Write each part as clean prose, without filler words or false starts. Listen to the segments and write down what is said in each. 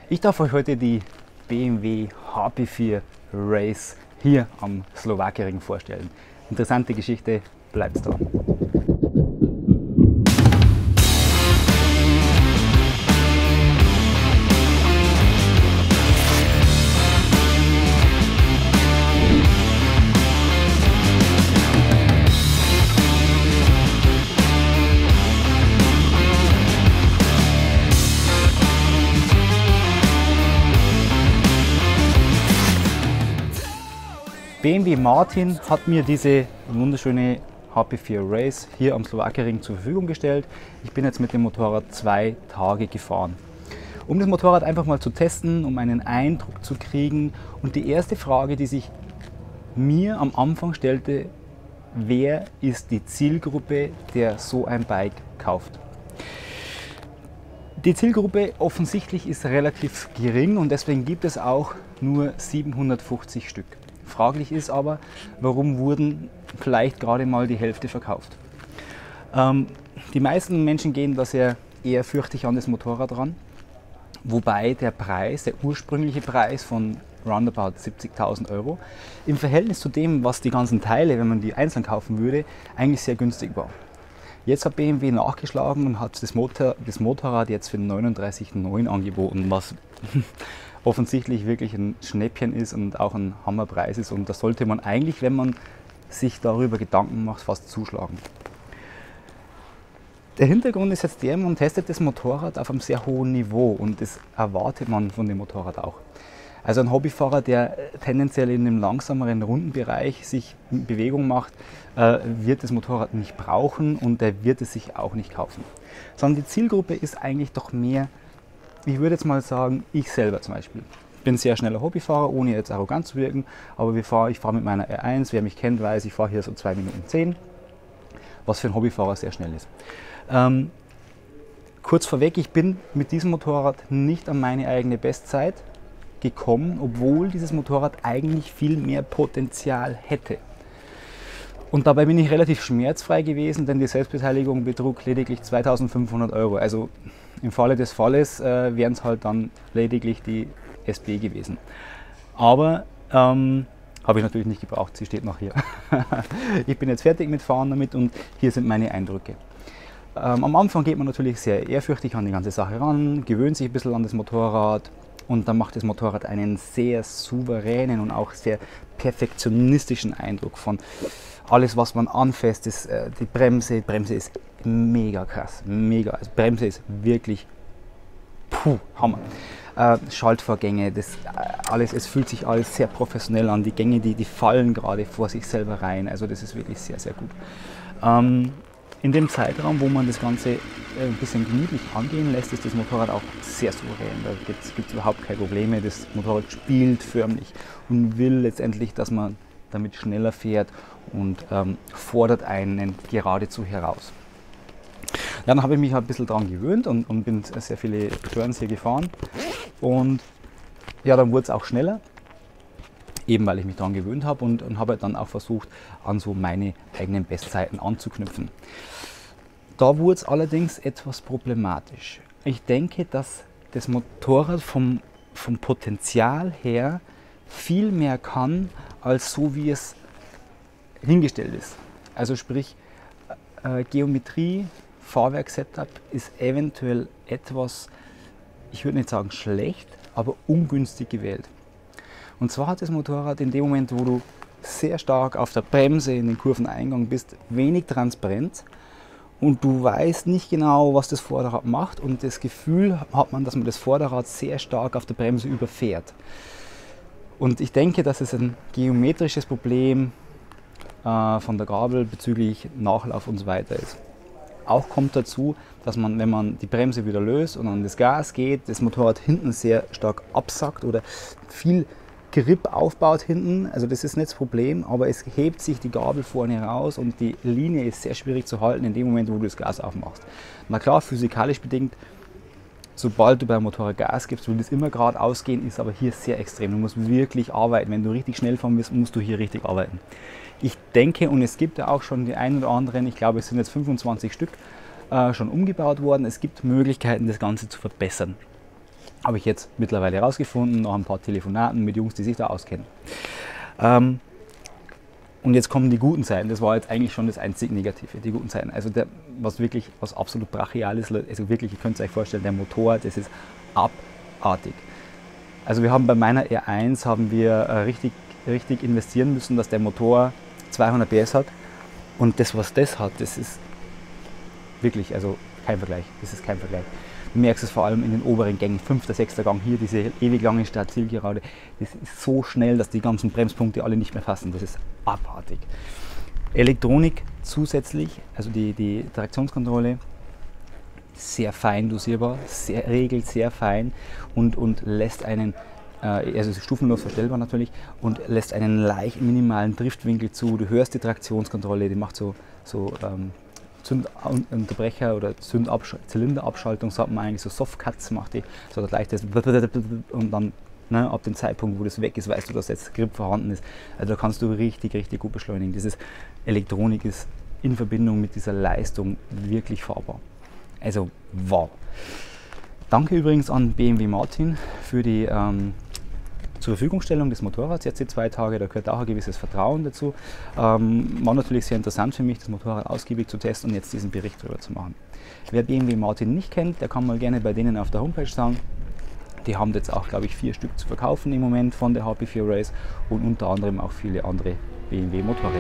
Ich darf euch heute die BMW HP4 Race hier am Slowakiering vorstellen. Interessante Geschichte, bleibt dran. BMW Martin hat mir diese wunderschöne HP4 Race hier am Slowakiering zur Verfügung gestellt. Ich bin jetzt mit dem Motorrad 2 Tage gefahren. Um das Motorrad einfach mal zu testen, um einen Eindruck zu kriegen. Und die erste Frage, die sich mir am Anfang stellte: Wer ist die Zielgruppe, der so ein Bike kauft? Die Zielgruppe offensichtlich ist relativ gering und deswegen gibt es auch nur 750 Stück. Fraglich ist aber, warum wurden vielleicht gerade mal die Hälfte verkauft. Die meisten Menschen gehen da sehr ehrfürchtig an das Motorrad ran, wobei der Preis, der ursprüngliche Preis von roundabout 70.000 Euro, im Verhältnis zu dem, was die ganzen Teile, wenn man die einzeln kaufen würde, eigentlich sehr günstig war. Jetzt hat BMW nachgeschlagen und hat das Motorrad jetzt für 39,9 angeboten, was offensichtlich wirklich ein Schnäppchen ist und auch ein Hammerpreis ist, und das sollte man eigentlich, wenn man sich darüber Gedanken macht, fast zuschlagen. Der Hintergrund ist jetzt der: Man testet das Motorrad auf einem sehr hohen Niveau und das erwartet man von dem Motorrad auch. Also ein Hobbyfahrer, der tendenziell in dem langsameren Rundenbereich sich in Bewegung macht, wird das Motorrad nicht brauchen und der wird es sich auch nicht kaufen. Sondern die Zielgruppe ist eigentlich doch mehr, ich würde jetzt mal sagen, ich selber zum Beispiel. Ich bin ein sehr schneller Hobbyfahrer, ohne jetzt arrogant zu wirken, aber ich fahre mit meiner R1, wer mich kennt, weiß, ich fahre hier so 2 Minuten 10, was für einen Hobbyfahrer sehr schnell ist. Kurz vorweg, ich bin mit diesem Motorrad nicht an meine eigene Bestzeit gekommen, obwohl dieses Motorrad eigentlich viel mehr Potenzial hätte. Und dabei bin ich relativ schmerzfrei gewesen, denn die Selbstbeteiligung betrug lediglich 2.500 Euro. Also im Falle des Falles wären es halt dann lediglich die SB gewesen. Aber habe ich natürlich nicht gebraucht, sie steht noch hier. Ich bin jetzt fertig mit Fahren damit und hier sind meine Eindrücke. Am Anfang geht man natürlich sehr ehrfürchtig an die ganze Sache ran, gewöhnt sich ein bisschen an das Motorrad und dann macht das Motorrad einen sehr souveränen und auch sehr perfektionistischen Eindruck von alles, was man anfasst. Ist die Bremse ist mega krass, mega. Also Bremse ist wirklich Hammer. Schaltvorgänge, alles, es fühlt sich alles sehr professionell an. Die Gänge, die fallen gerade vor sich selber rein. Also das ist wirklich sehr, sehr gut. In dem Zeitraum, wo man das Ganze ein bisschen gemütlich angehen lässt, ist das Motorrad auch sehr souverän. Da gibt es überhaupt keine Probleme. Das Motorrad spielt förmlich und will letztendlich, dass man damit schneller fährt und fordert einen geradezu heraus. Dann habe ich mich ein bisschen daran gewöhnt und bin sehr viele Turns hier gefahren. Und ja, dann wurde es auch schneller, eben weil ich mich daran gewöhnt habe, und habe dann auch versucht, an so meine eigenen Bestzeiten anzuknüpfen. Da wurde es allerdings etwas problematisch. Ich denke, dass das Motorrad vom Potenzial her viel mehr kann, als so wie es hingestellt ist. Also sprich, Geometrie, Fahrwerk-Setup ist eventuell etwas, ich würde nicht sagen schlecht, aber ungünstig gewählt. Und zwar hat das Motorrad in dem Moment, wo du sehr stark auf der Bremse in den Kurveneingang bist, wenig Transparenz und du weißt nicht genau, was das Vorderrad macht, und das Gefühl hat man, dass man das Vorderrad sehr stark auf der Bremse überfährt. Und ich denke, dass es ein geometrisches Problem von der Gabel bezüglich Nachlauf und so weiter ist. Auch kommt dazu, dass man, wenn man die Bremse wieder löst und an das Gas geht, das Motorrad hinten sehr stark absackt oder viel Grip aufbaut hinten. Also das ist nicht das Problem, aber es hebt sich die Gabel vorne raus und die Linie ist sehr schwierig zu halten in dem Moment, wo du das Gas aufmachst. Na klar, physikalisch bedingt, sobald du beim Motorrad Gas gibst, will das immer geradeaus gehen, ist aber hier sehr extrem. Du musst wirklich arbeiten. Wenn du richtig schnell fahren willst, musst du hier richtig arbeiten. Ich denke, und es gibt ja auch schon die ein oder anderen, ich glaube, es sind jetzt 25 Stück schon umgebaut worden. Es gibt Möglichkeiten, das Ganze zu verbessern. Habe ich jetzt mittlerweile herausgefunden, nach ein paar Telefonaten mit Jungs, die sich da auskennen. Und jetzt kommen die guten Seiten. Das war jetzt eigentlich schon das einzig Negative, die guten Seiten. Also was absolut brachial ist, also wirklich, ihr könnt es euch vorstellen, der Motor, das ist abartig. Also wir haben bei meiner R1 haben wir richtig investieren müssen, dass der Motor 200 PS hat. Und das, was das hat, das ist wirklich, also kein Vergleich. Das ist kein Vergleich. Du merkst es vor allem in den oberen Gängen, 5., 6. Gang, hier diese ewig lange Start-Zielgerade. Das ist so schnell, dass die ganzen Bremspunkte alle nicht mehr fassen. Das ist abartig. Elektronik zusätzlich, also die Traktionskontrolle, sehr fein dosierbar, regelt sehr fein und lässt einen, also stufenlos verstellbar natürlich, und lässt einen leicht minimalen Driftwinkel zu. Du hörst die Traktionskontrolle, die macht so Zündunterbrecher oder Zylinderabschaltung, sagt man eigentlich, so Softcuts macht die, so das leichtes und dann, ne, ab dem Zeitpunkt, wo das weg ist, weißt du, dass jetzt Grip vorhanden ist. Also da kannst du richtig gut beschleunigen. Diese Elektronik ist in Verbindung mit dieser Leistung wirklich fahrbar. Also wow. Danke übrigens an BMW Martin für die zur Verfügungstellung des Motorrads jetzt die 2 Tage, da gehört auch ein gewisses Vertrauen dazu. War natürlich sehr interessant für mich, das Motorrad ausgiebig zu testen und jetzt diesen Bericht darüber zu machen. Wer BMW Martin nicht kennt, der kann mal gerne bei denen auf der Homepage schauen. Die haben jetzt auch, glaube ich, 4 Stück zu verkaufen im Moment von der HP4 Race und unter anderem auch viele andere BMW Motorräder.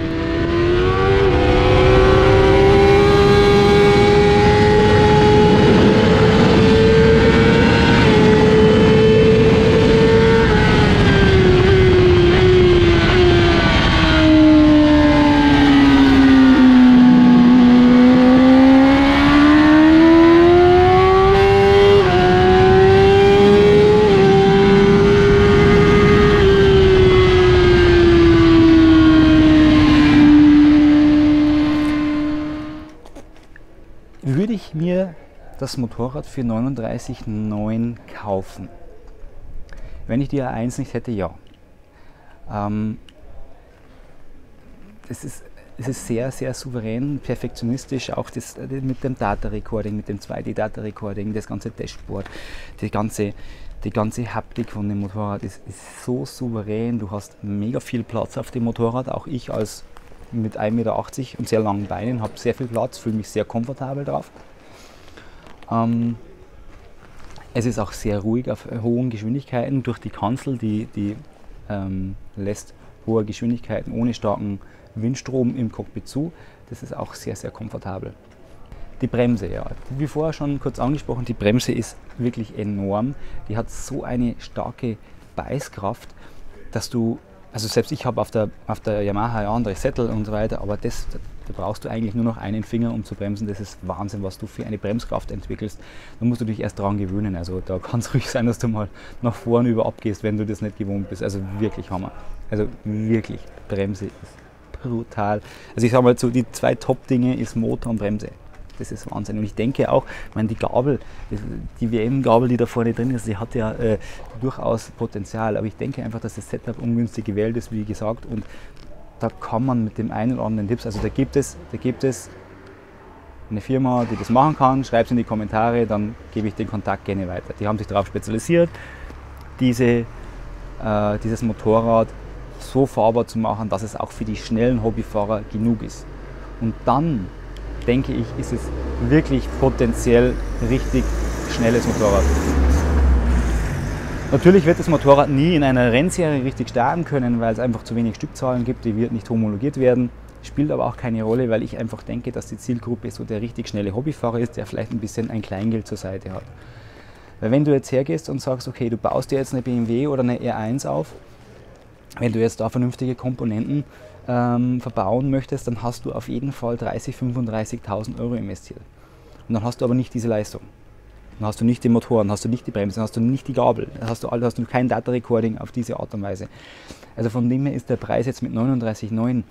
Würde ich mir das Motorrad für 39,9 kaufen? Wenn ich die R1 nicht hätte, ja. Es ist sehr souverän, perfektionistisch, auch das mit dem Data Recording, mit dem 2D Data Recording, das ganze Dashboard, die ganze Haptik von dem Motorrad ist so souverän. Du hast mega viel Platz auf dem Motorrad, auch ich als mit 1,80 Meter und sehr langen Beinen habe sehr viel Platz, fühle mich sehr komfortabel drauf. Es ist auch sehr ruhig auf hohen Geschwindigkeiten durch die Kanzel, die lässt hohe Geschwindigkeiten ohne starken Windstrom im Cockpit zu. Das ist auch sehr komfortabel. Die Bremse, ja, wie vorher schon kurz angesprochen, die Bremse ist wirklich enorm. Die hat so eine starke Beißkraft, dass du, also selbst ich habe auf der Yamaha ja andere Sättel und so weiter, aber da brauchst du eigentlich nur noch einen Finger, um zu bremsen. Das ist Wahnsinn, was du für eine Bremskraft entwickelst. Da musst du dich erst daran gewöhnen. Also da kann es ruhig sein, dass du mal nach vorne über abgehst, wenn du das nicht gewohnt bist. Also wirklich Hammer. Also wirklich, Bremse ist brutal. Also ich sage mal so, die 2 Top-Dinge ist Motor und Bremse. Das ist Wahnsinn. Und ich denke auch, ich meine, die Gabel, die WM-Gabel, die da vorne drin ist, die hat ja durchaus Potenzial. Aber ich denke einfach, dass das Setup ungünstig gewählt ist, wie gesagt. Und da kann man mit dem einen oder anderen Tipps, also da gibt es eine Firma, die das machen kann, schreibt es in die Kommentare, dann gebe ich den Kontakt gerne weiter. Die haben sich darauf spezialisiert, dieses Motorrad so fahrbar zu machen, dass es auch für die schnellen Hobbyfahrer genug ist. Und dann, denke ich, ist es wirklich potenziell richtig schnelles Motorrad. Natürlich wird das Motorrad nie in einer Rennserie richtig starten können, weil es einfach zu wenig Stückzahlen gibt, die wird nicht homologiert werden. Spielt aber auch keine Rolle, weil ich einfach denke, dass die Zielgruppe so der richtig schnelle Hobbyfahrer ist, der vielleicht ein bisschen ein Kleingeld zur Seite hat. Weil wenn du jetzt hergehst und sagst, okay, du baust dir jetzt eine BMW oder eine R1 auf, wenn du jetzt da vernünftige Komponenten verbauen möchtest, dann hast du auf jeden Fall 30.000, 35.000 Euro investiert. Und dann hast du aber nicht diese Leistung. Dann hast du nicht den Motor, dann hast du nicht die Bremse, dann hast du nicht die Gabel, dann hast du kein Data Recording auf diese Art und Weise. Also von dem her ist der Preis jetzt mit 39,9.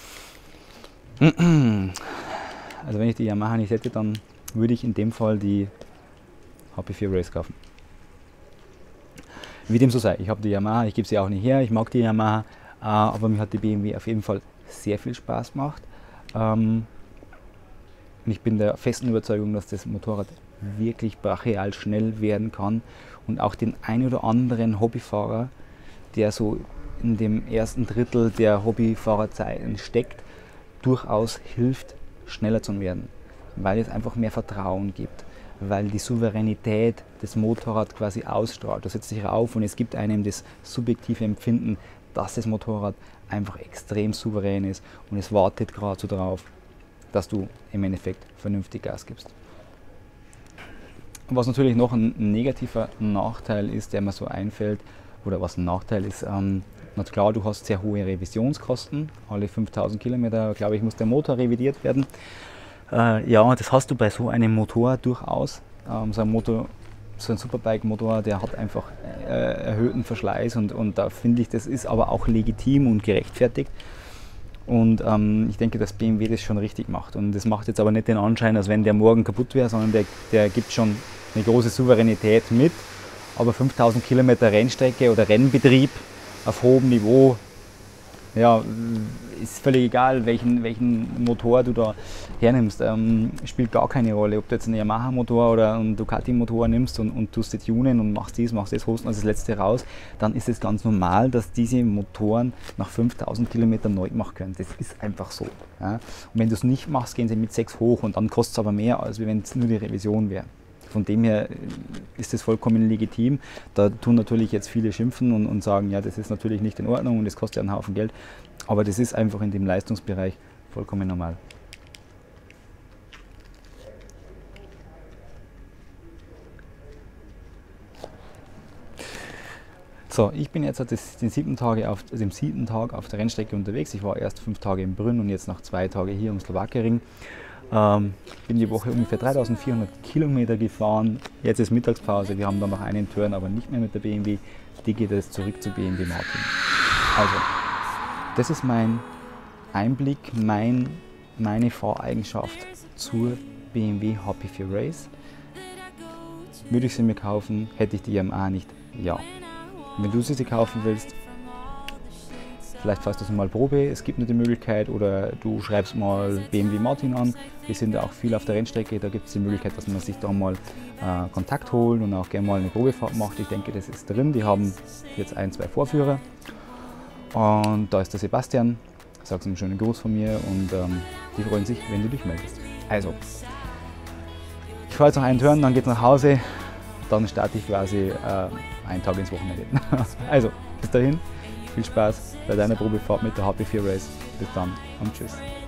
Also wenn ich die Yamaha nicht hätte, dann würde ich in dem Fall die HP4 Race kaufen. Wie dem so sei, ich habe die Yamaha, ich gebe sie auch nicht her, ich mag die Yamaha, aber mir hat die BMW auf jeden Fall sehr viel Spaß gemacht. Und ich bin der festen Überzeugung, dass das Motorrad wirklich brachial schnell werden kann und auch den ein oder anderen Hobbyfahrer, der so in dem ersten Drittel der Hobbyfahrerzeiten steckt, durchaus hilft, schneller zu werden, weil es einfach mehr Vertrauen gibt, weil die Souveränität des Motorrads quasi ausstrahlt. Du setzt dich rauf und es gibt einem das subjektive Empfinden, dass das Motorrad einfach extrem souverän ist und es wartet gerade so darauf, dass du im Endeffekt vernünftig Gas gibst. Was natürlich noch ein negativer Nachteil ist, der mir so einfällt, oder was ein Nachteil ist, na klar, du hast sehr hohe Revisionskosten. Alle 5000 Kilometer, glaube ich, muss der Motor revidiert werden. Ja, das hast du bei so einem Motor durchaus. So ein Superbike-Motor, der hat einfach erhöhten Verschleiß und da finde ich, das ist aber auch legitim und gerechtfertigt. Und ich denke, dass BMW das schon richtig macht. Und das macht jetzt aber nicht den Anschein, als wenn der morgen kaputt wäre, sondern der gibt schon eine große Souveränität mit. Aber 5000 Kilometer Rennstrecke oder Rennbetrieb auf hohem Niveau, ja, ist völlig egal, welchen Motor du da hernimmst. Spielt gar keine Rolle, ob du jetzt einen Yamaha-Motor oder einen Ducati-Motor nimmst und tust das tunen und machst das, holst also das letzte raus, dann ist es ganz normal, dass diese Motoren nach 5000 Kilometern neu gemacht können. Das ist einfach so. Ja. Und wenn du es nicht machst, gehen sie mit 6 hoch und dann kostet es aber mehr, als wenn es nur die Revision wäre. Von dem her ist das vollkommen legitim. Da tun natürlich jetzt viele schimpfen und sagen, ja, das ist natürlich nicht in Ordnung und das kostet ja einen Haufen Geld. Aber das ist einfach in dem Leistungsbereich vollkommen normal. So, ich bin jetzt den 7. Tag auf der Rennstrecke unterwegs. Ich war erst 5 Tage in Brünn und jetzt noch 2 Tage hier im Slowakering. Bin die Woche ungefähr 3400 Kilometer gefahren. Jetzt ist Mittagspause, wir haben dann noch einen Turn, aber nicht mehr mit der BMW. Die geht jetzt zurück zu BMW Martin. Also, das ist mein Einblick, meine Fahreigenschaft zur BMW HP4 Race. Würde ich sie mir kaufen, hätte ich die Yamaha nicht? Ja. Wenn du sie kaufen willst, vielleicht fährst du es mal Probe, es gibt eine Möglichkeit, oder du schreibst mal BMW Martin an. Wir sind ja auch viel auf der Rennstrecke, da gibt es die Möglichkeit, dass man sich da mal Kontakt holt und auch gerne mal eine Probefahrt macht. Ich denke, das ist drin. Die haben jetzt 1, 2 Vorführer. Und da ist der Sebastian, sagst einen schönen Gruß von mir und die freuen sich, wenn du dich meldest. Also, ich fahre jetzt noch einen Turn, dann geht es nach Hause, dann starte ich quasi einen Tag ins Wochenende. Also, bis dahin. Viel Spaß bei deiner Probefahrt mit der HP4 Race. Bis dann und tschüss.